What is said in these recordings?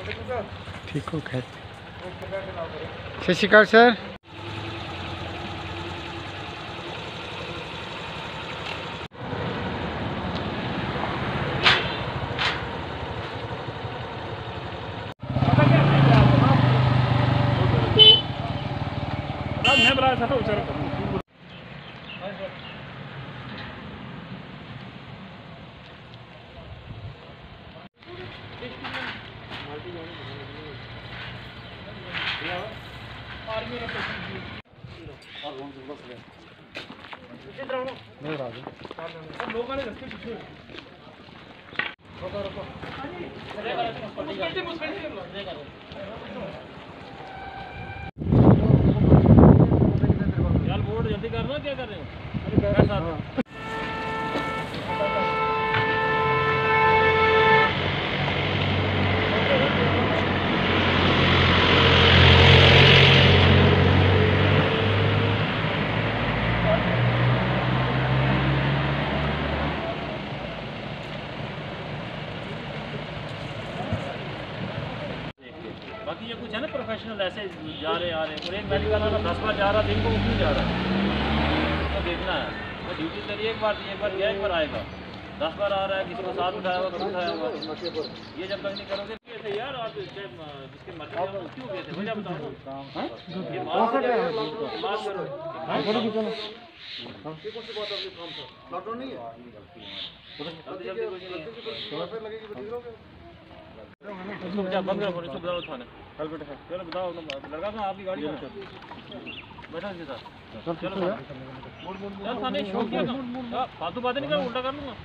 ठीक हो खैर। सत श्री अकाल सर। बोर्ड जल्दी करना, क्या कर रहे हो? बाकी ये कुछ है ना प्रोफेशनल ऐसे जा रहे आ रहे, और एक मेडिकल वाला 10 बार जा रहा दिन को क्यों जा रहा है, तो देखना है। तो ड्यूटी करिए, एक बार गया एक बार आएगा, 10 बार आ रहा है, किसी को साथ उठाया होगा तो उठाया होगा। ये जब तक नहीं करोगे कैसे यार? आप जिसके मर्जी क्यों गए थे वजह बताओ ना। ये माफ करो, लॉकडाउन नहीं है, बंद करो फोन, बताओ थाने कल बेटे। चलो बताओ लड़का था आपकी गाड़ी में बैठा इसके साथ। चलो थाने शोक किया, फालतू बातें नहीं कर, उल्टा कर लूँगा।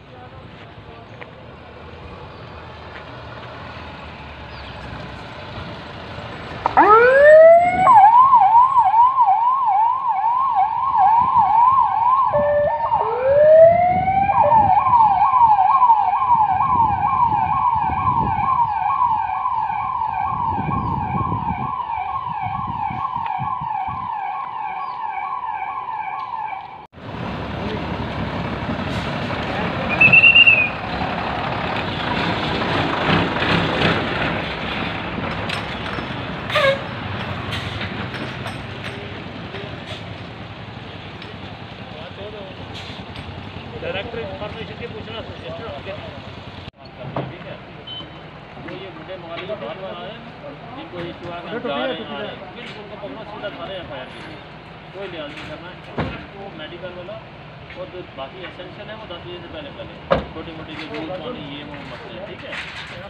डायरेक्टर इंफॉर्मेशन के पूछना सजेस्ट होंगे, ठीक है। जो ये बुढ़े मोहाली के बाहर वाला है जिनको ये चुहा के जा रहे हैं, उनको पकड़ना सीधा थाने एफआईआर की, कोई लिहाज नहीं करना है। वो मेडिकल वाला और जो बाकी एसेंशियल है वो 10 बजे से पहले छोटी मोटी जो दूध पानी ये वो मसले, ठीक है।